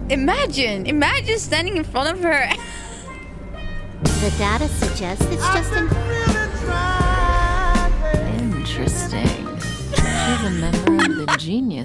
Imagine standing in front of her. The data suggests it's just an... Interesting. She's a member of the genius